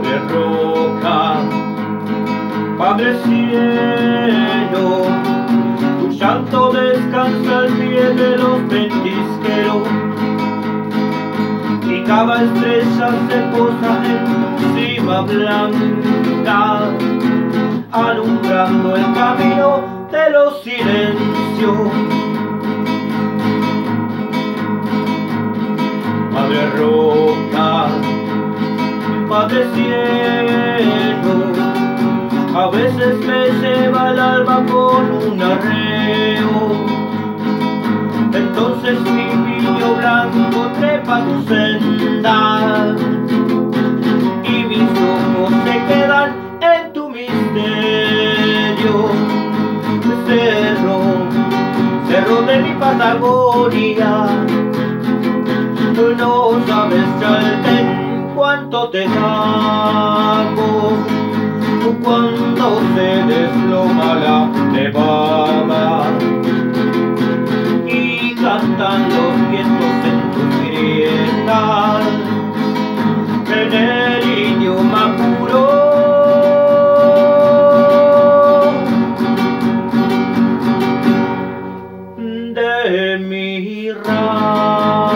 Madre roca, Padre cielo, tu llanto descansa al pie de los ventisqueros, y cada estrella se posa encima blanca, alumbrando el camino de los silencios. Madre roca, Padre cielo, a veces me lleva el alma con un arreo. Entonces mi niño blanco trepa tu senda y mis ojos se quedan en tu misterio. Cerro, cerro de mi Patagonia, no sabes, Chaltén, cuánto te amo cuando se desploma la nevada y cantan los vientos en tus grietas en el idioma puro de mi raza.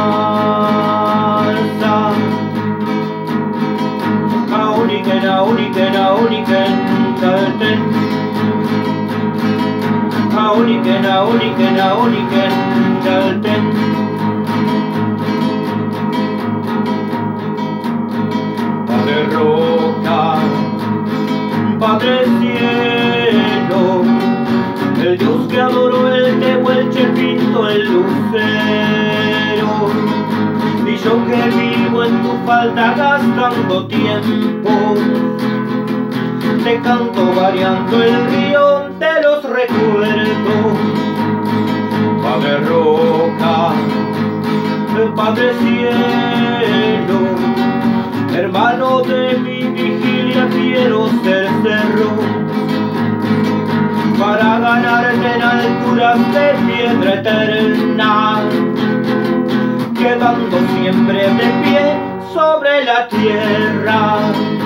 Auniken, Chaltén, Auniken, Chaltén. Padre roca, Padre cielo, el Dios que adoró el Tehuelche pinto el lucero, y yo que vivo en tu falda gastando tiempo, te canto variando el río de los recuerdos. Padre roca, Padre cielo, hermano de mi vigilia quiero ser cerro, para ganarte en alturas de piedra eterna, quedando siempre de pie sobre la tierra.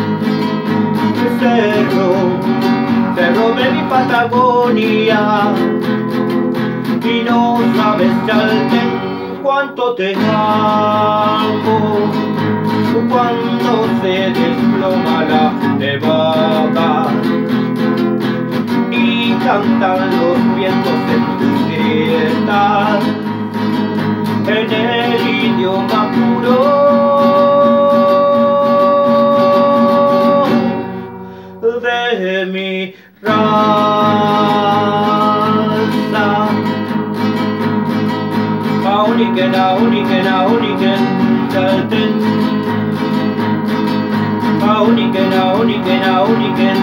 Cerro, cerro de mi Patagonia, y no sabes, Chaltén, cuánto te amo cuando se desploma la nevada y cantan los vientos en tus grietas en el idioma puro de mi raza. Auniken, Chaltén, Auniken,